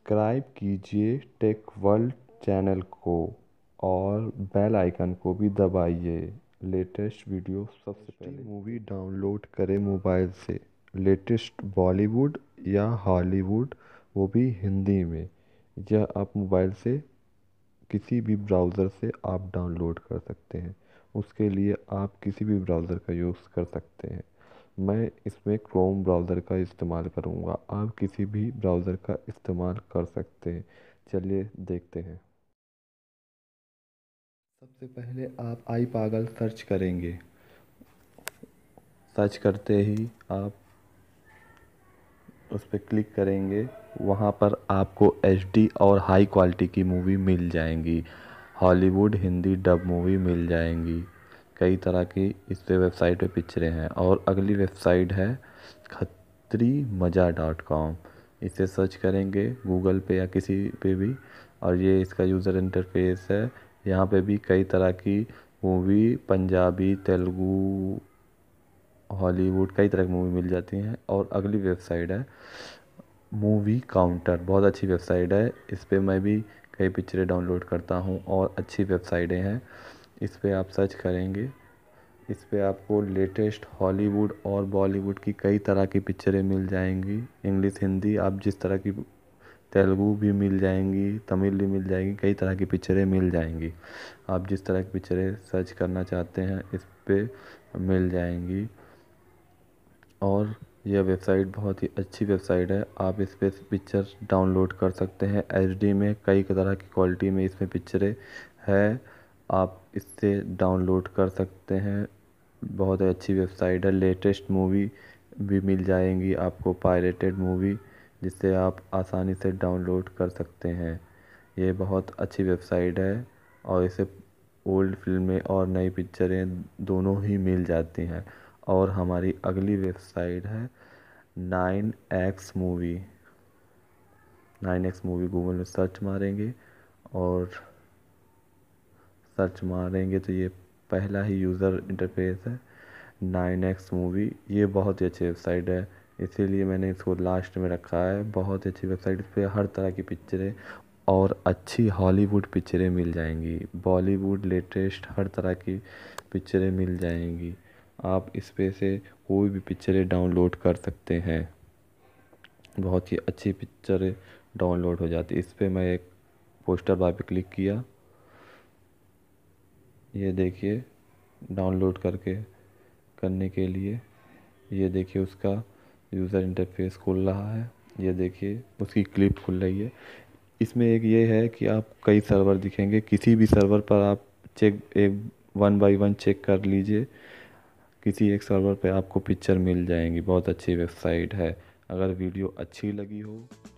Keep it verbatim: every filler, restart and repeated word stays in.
Subscribe कीजिए tech world channel को और बेल आइकन को भी दबाइए लेटेस्ट वीडियो सबसे पहले। मूवी डाउनलोड करें मोबाइल से, लेटेस्ट बॉलीवुड या हॉलीवुड, वो भी हिंदी में। यह आप मोबाइल से किसी भी ब्राउज़र से आप डाउनलोड कर सकते हैं। उसके लिए आप किसी भी ब्राउज़र का यूज़ कर सकते हैं। मैं इसमें क्रोम ब्राउज़र का इस्तेमाल करूँगा, आप किसी भी ब्राउज़र का इस्तेमाल कर सकते हैं। चलिए देखते हैं। सबसे पहले आप आई पागल सर्च करेंगे। सर्च करते ही आप उस पर क्लिक करेंगे, वहाँ पर आपको एच डी और हाई क्वालिटी की मूवी मिल जाएंगी। हॉलीवुड हिंदी डब मूवी मिल जाएंगी। कई तरह की इस पे वेबसाइट पे पिक्चरें हैं। और अगली वेबसाइट है खत्री मज़ा डॉट कॉम। इसे सर्च करेंगे गूगल पे या किसी पे भी, और ये इसका यूज़र इंटरफेस है। यहाँ पे भी कई तरह की मूवी, पंजाबी, तेलुगु, हॉलीवुड, कई तरह की मूवी मिल जाती हैं। और अगली वेबसाइट है मूवी काउंटर, बहुत अच्छी वेबसाइट है। इस पर मैं भी कई पिक्चरें डाउनलोड करता हूँ और अच्छी वेबसाइटें हैं। इस पर आप सर्च करेंगे, इस पर आपको लेटेस्ट हॉलीवुड और बॉलीवुड की कई तरह की पिक्चरें मिल जाएंगी। इंग्लिश, हिंदी, आप जिस तरह की, तेलुगु भी मिल जाएंगी, तमिल भी मिल जाएंगी, कई तरह की पिक्चरें मिल जाएंगी। आप जिस तरह की पिक्चरें सर्च करना चाहते हैं इस पर मिल जाएंगी। और यह वेबसाइट बहुत ही अच्छी वेबसाइट है। आप इस पर पिक्चर डाउनलोड कर सकते हैं एच डी में, कई तरह की क्वालिटी में इसमें पिक्चरें है, आप इससे डाउनलोड कर सकते हैं। बहुत अच्छी वेबसाइट है। लेटेस्ट मूवी भी मिल जाएंगी आपको, पायरेटेड मूवी, जिससे आप आसानी से डाउनलोड कर सकते हैं। ये बहुत अच्छी वेबसाइट है और इसे ओल्ड फिल्में और नई पिक्चरें दोनों ही मिल जाती हैं। और हमारी अगली वेबसाइट है nine X movie. Nine X movie Google में सर्च मारेंगे और सर्च मारेंगे तो ये पहला ही यूज़र इंटरफेस है, नाइन एक्स मूवी। ये बहुत ही अच्छी वेबसाइट है, इसीलिए मैंने इसको लास्ट में रखा है। बहुत ही अच्छी वेबसाइट, इस पर हर तरह की पिक्चरें और अच्छी हॉलीवुड पिक्चरें मिल जाएंगी, बॉलीवुड लेटेस्ट हर तरह की पिक्चरें मिल जाएंगी। आप इस पे से कोई भी पिक्चरें डाउनलोड कर सकते हैं। बहुत ही अच्छी पिक्चरें डाउनलोड हो जाती। इस पे मैं एक पोस्टर बार पे क्लिक किया, ये देखिए डाउनलोड करके करने के लिए, ये देखिए उसका यूज़र इंटरफेस खुल रहा है। ये देखिए उसकी क्लिप खुल रही है। इसमें एक ये है कि आप कई सर्वर दिखेंगे, किसी भी सर्वर पर आप चेक एक वन बाय वन चेक कर लीजिए, किसी एक सर्वर पे आपको पिक्चर मिल जाएंगी। बहुत अच्छी वेबसाइट है। अगर वीडियो अच्छी लगी हो